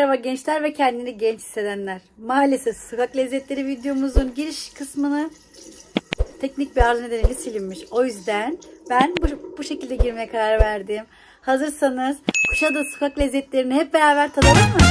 Merhaba gençler ve kendini genç hissedenler. Maalesef sokak lezzetleri videomuzun giriş kısmını teknik bir arıza nedeniyle silinmiş. O yüzden ben bu şekilde girmeye karar verdim. Hazırsanız Kuşadası sokak lezzetlerini hep beraber tadalım mı?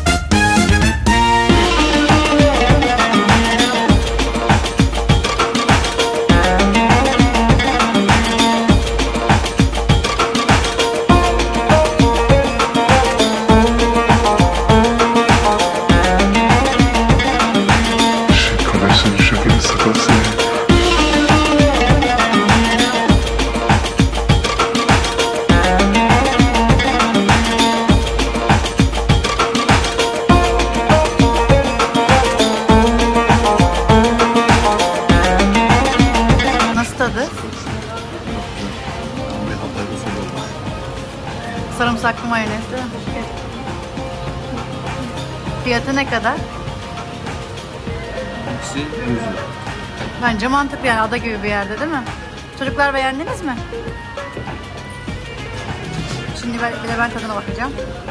Sarımsaklı mayonez değil mi? Fiyatı ne kadar? Hepsi 100 lira. Bence mantıklı, yani ada gibi bir yerde değil mi? Çocuklar beğendiniz mi? Şimdi ben tadına bakacağım.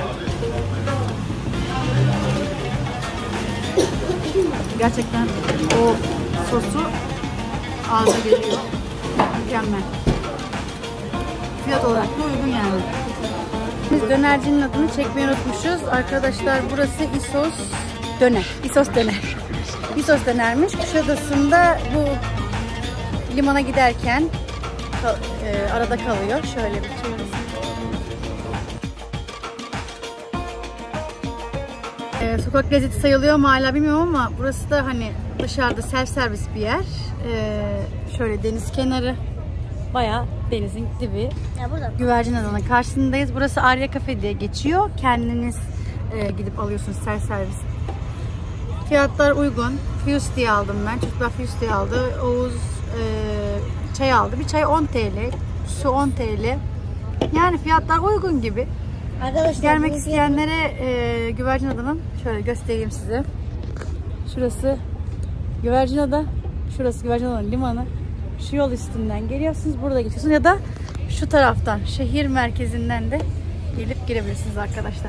Gerçekten o sosu ağza geliyor. Mükemmel. Fiyat olarak da uygun yani. Biz dönercinin adını çekmeyi unutmuşuz. Arkadaşlar burası İsos Döner. İsos Döner. İsos Döner'miş. Kuşadası'nda bu limana giderken arada kalıyor. Şöyle bir çevirisi. Sokak lezzeti sayılıyor mu hala bilmiyorum ama burası da hani dışarıda self servis bir yer. Şöyle deniz kenarı. Bayağı denizin dibi. Güvercin Adası'nın karşısındayız. Burası Arya Cafe diye geçiyor. Kendiniz gidip alıyorsunuz self servis. Fiyatlar uygun. Fusti aldım ben. Çocuklar Fusti aldı. Oğuz çay aldı. Bir çay 10 TL. Su 10 TL. Yani fiyatlar uygun gibi. Arkadaşlar, gelmek isteyenlere Güvercin Adası'nın şöyle göstereyim size. Şurası Güvercin Ada. Şurası Güvercin Adası'nın limanı. Şu yol üstünden geliyorsunuz, burada geçiyorsunuz ya da şu taraftan, şehir merkezinden de gelip girebilirsiniz arkadaşlar.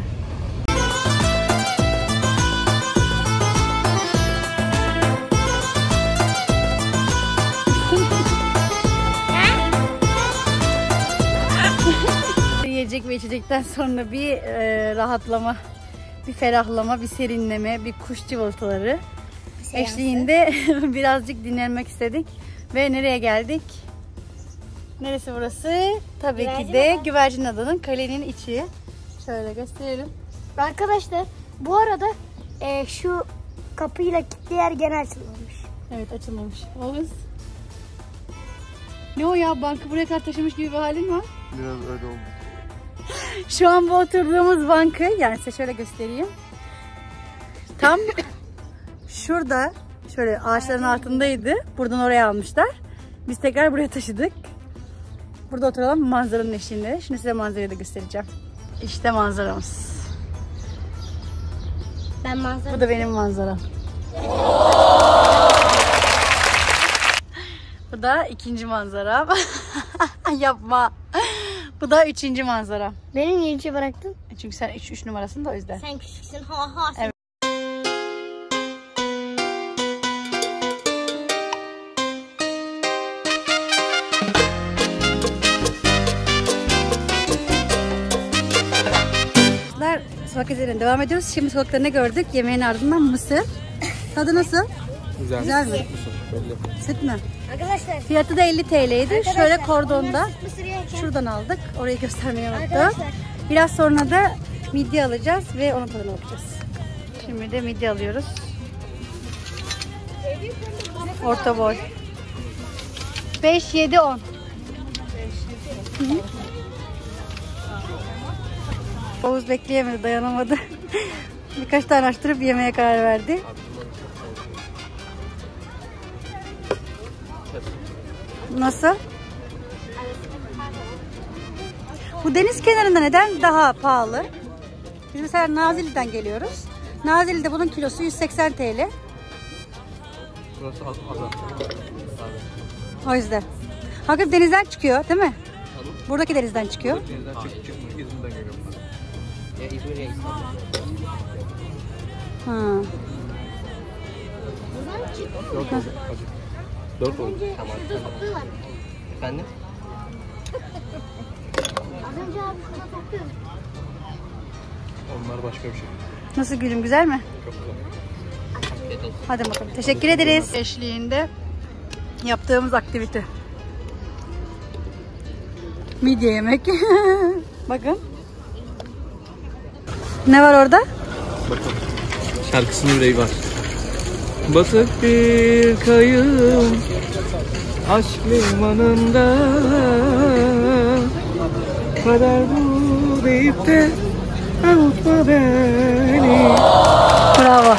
Yiyecek ve içecekten sonra bir rahatlama, bir ferahlama, bir serinleme, bir kuş cıvıltıları eşliğinde birazcık dinlenmek istedik. Ve nereye geldik? Neresi burası? Tabii ki de Güvercin Adası'nın kalenin içi. Şöyle gösterelim. Arkadaşlar bu arada şu kapıyla kilitli yer gene açılmamış. Evet, açılmamış. Oğuz. Ne o ya? Bankı buraya kadar taşımış gibi bir halin var. Biraz öyle oldu. Şu an bu oturduğumuz bankı, yani size şöyle göstereyim. Tam şurada. Şöyle ağaçların altındaydı. Buradan oraya almışlar. Biz tekrar buraya taşıdık. Burada oturalım manzaranın eşliğinde. Şimdi size manzarayı da göstereceğim. İşte manzaramız. Bu da benim manzaram. Bu da ikinci manzaram. Yapma. Bu da üçüncü manzaram. Beni niye üçe bıraktın? Çünkü sen 3 numarasın da o yüzden. Sen küçüksün. Ha ha. Evet. Sokak lezzetlerine devam ediyoruz. Şimdi sokakta ne gördük? Yemeğin ardından mısır. Tadı nasıl? Güzel. Güzel mi? Süt mü? Arkadaşlar. Fiyatı da 50 TL'ydi. Şöyle kordonda. Mısır Şuradan aldık. Orayı göstermeyi unuttum. Arkadaşlar. Biraz sonra da midye alacağız ve onun tadına bakacağız. Şimdi de midye alıyoruz. Orta boy. 5, 7, 10. Oğuz bekleyemedi, dayanamadı. Birkaç tane açtırıp yemeye karar verdi. Nasıl? Bu deniz kenarında neden daha pahalı? Biz mesela Nazilli'den geliyoruz. Nazilli'de bunun kilosu 180 TL. Burası ada. O yüzden. Hakikaten denizden çıkıyor değil mi? Buradaki denizden çıkıyor. Denizden çıkmış İzmir'den geliyorum ben. Ha. Dört oldu. Acı. 4 oldu. Tamam. Efendim? Az önce abi şurada topluyorum. Onlar başka bir şey. Nasıl gülüm, güzel mi? Çok güzel. Hadi bakalım. Teşekkür ederiz. Eşliğinde yaptığımız aktivite. Midye yemek. Bakın. Ne var orada? Bakın. Şarkısının yüreği var. Batık bir kayığım aşk limanında, kader bu deyip de unutma beni. Bravo.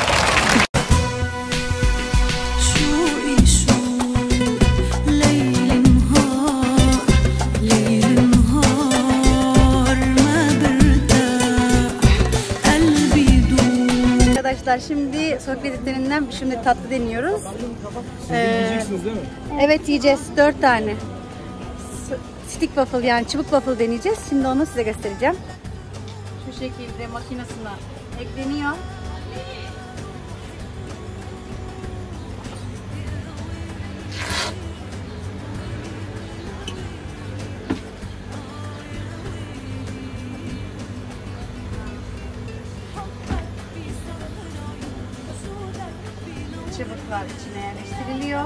Arkadaşlar şimdi sokak lezzetlerinden şimdi tatlı deniyoruz. Yiyeceksiniz değil mi? Evet, yiyeceğiz. 4 tane. Stick waffle, yani çubuk waffle deneyeceğiz. Şimdi onu size göstereceğim. Şu şekilde makinesine ekleniyor. Çubuklar içine yerleştiriliyor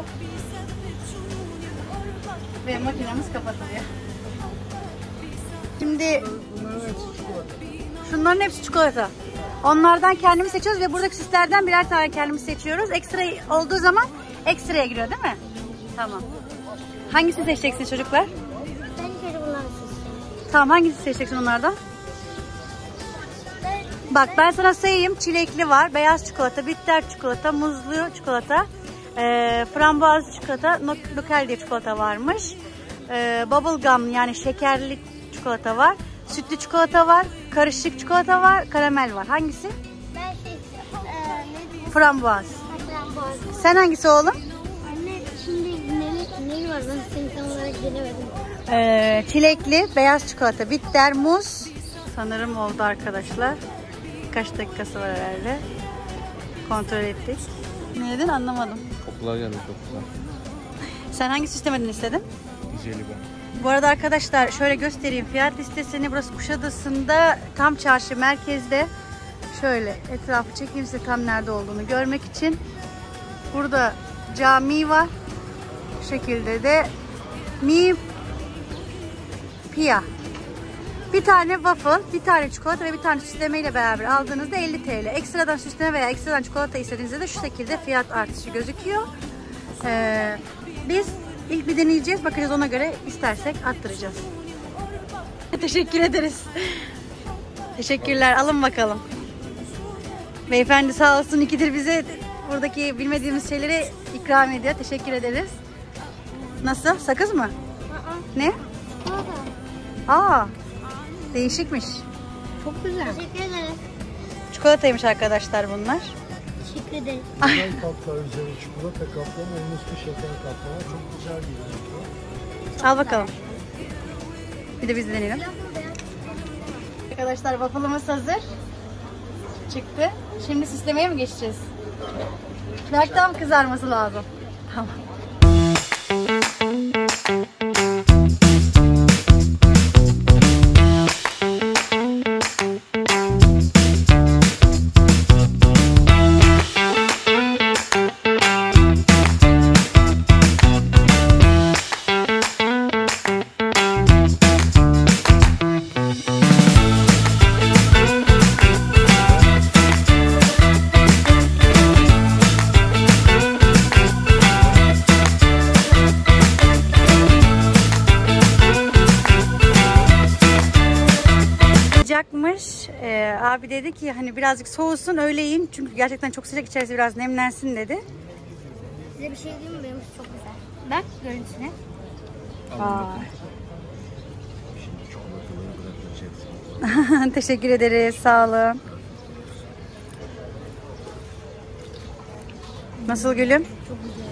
ve makinemiz kapatılıyor. Şimdi şunların hepsi çikolata. Onlardan kendimiz seçiyoruz ve buradaki süslerden birer tane kendimiz seçiyoruz. Ekstra olduğu zaman ekstraya giriyor değil mi? Tamam. Hangisini seçeceksiniz çocuklar? Ben kere bunları seçeceğim. Tamam, hangisini seçeceksin onlardan? Bak ben sana sayayım. Çilekli var, beyaz çikolata, bitter çikolata, muzlu çikolata, frambuazlı çikolata, Nukel diye çikolata varmış. Bubble gum yani şekerli çikolata var, sütlü çikolata var, karışık çikolata var, karamel var. Hangisi? Ben ne Frambuaz. frambuaz. Sen hangisi oğlum? Anne şimdi neli var? Ben seni tam olarak denemedim. Çilekli, beyaz çikolata, bitter, muz. Sanırım oldu arkadaşlar. Birkaç dakikası var herhalde. Kontrol ettik. Ne yedin anlamadım. Kokular gelmiş, çok güzel. Sen hangisi istemedin istedin? Jelibon. Bu arada arkadaşlar şöyle göstereyim fiyat listesini. Burası Kuşadası'nda, tam çarşı merkezde. Şöyle etrafı çekeyim size tam nerede olduğunu görmek için. Burada cami var. Bu şekilde de Mi Pia. Bir tane waffle, bir tane çikolata ve bir tane süsleme ile beraber aldığınızda 50 TL. Ekstradan süsleme veya ekstradan çikolata istediğinizde de şu şekilde fiyat artışı gözüküyor. Biz ilk bir deneyeceğiz, bakacağız, ona göre istersek arttıracağız. Teşekkür ederiz. Teşekkürler, alın bakalım. Beyefendi sağ olsun, ikidir bize buradaki bilmediğimiz şeyleri ikram ediyor. Teşekkür ederiz. Nasıl? Sakız mı? Ne? Aa, değişikmiş. Çok güzel. Teşekkür ederiz. Çikolataymış arkadaşlar bunlar. Teşekkür ederim. Güzel kaplar üzeri çikolata kaplama, en üstü şeker kaplama. Çok güzel bir Al bakalım. Bir de biz de deneyelim. Arkadaşlar waffle'ımız hazır. Çıktı. Şimdi süslemeye mi geçeceğiz? Belki tam kızarması lazım. Tamam. Sıcakmış. Abi dedi ki hani birazcık soğusun öyle yiyin. Çünkü gerçekten çok sıcak, içerisi biraz nemlensin dedi. Size bir şey diyeyim mi? Benim çok güzel. Bak görüntüsüne. Teşekkür ederiz. Sağ olun. Nasıl gülüm? Çok güzel.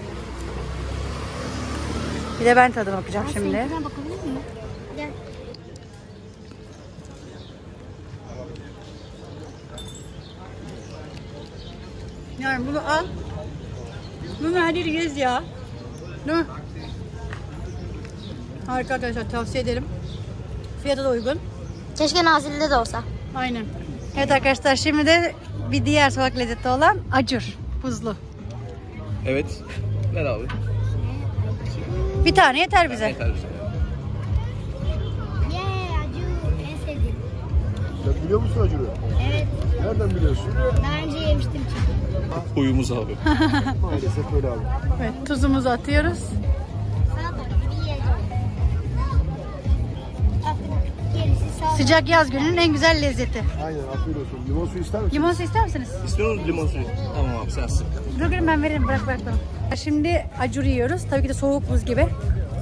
Bir de ben tadına bakacağım şimdi. Seninkine bakabilir miyim? Gel. Yani bunu al. Bunu her yeri gez ya. Değil mi? Harika arkadaşlar, tavsiye ederim. Fiyatı da uygun. Keşke Nazilli'de de olsa. Aynen. Evet arkadaşlar, şimdi de bir diğer sokak lezzeti olan acur. Buzlu. Evet. Ver abi. Bir tane yeter bize. Yeter bize. Acı en sevdiğim. Sen biliyor musun acını? Evet. Nereden biliyorsun? Daha önce yemiştim çünkü. Huyumuz abi. Maalesef öyle abi. Evet, tuzumuzu atıyoruz. Sana doğru gibi yiyeceğim. Artık gerisi sağ. Sıcak yaz gününün en güzel lezzeti. Aynen, afiyet olsun. Limon suyu ister misin? Limon su ister misiniz? İstiyor musun limon suyu? Tamam abi sen sık. Dur ben veririm, bırak bana. Şimdi acur yiyoruz. Tabii ki de soğuk buz gibi.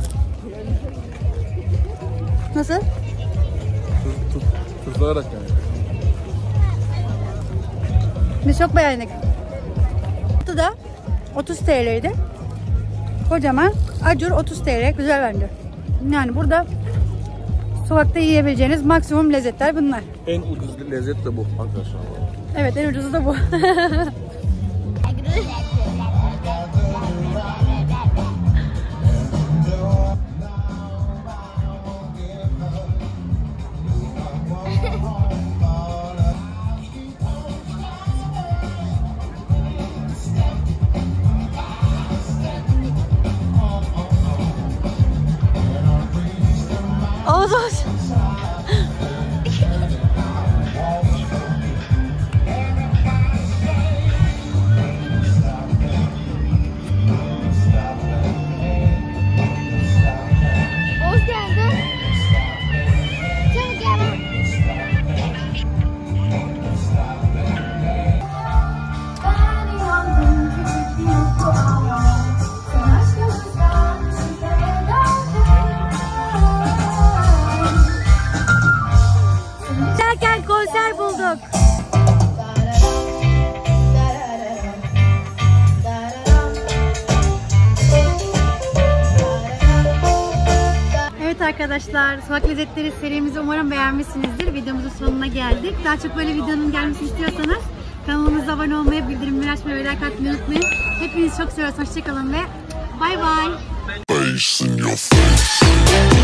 Nasıl? Tuzlayarak yani. Biz çok beğendik. Bu da 30 TL'ydi. Kocaman acur 30 TL. Güzel bence. Yani burada sokakta yiyebileceğiniz maksimum lezzetler bunlar. En ucuz lezzet de bu arkadaşlar. Evet, en ucuzu da bu. Ağız ağız. Hoş geldin. Çabuk gel. Derken konser bulduk. Evet arkadaşlar, sokak lezzetleri serimizi umarım beğenmişsinizdir. Videomuzun sonuna geldik. Daha çok böyle videonun gelmesini istiyorsanız kanalımıza abone olmayı, bildirimleri açmayı ve like atmayı unutmayın. Hepinizi çok seviyoruz. Hoşçakalın ve bay bay.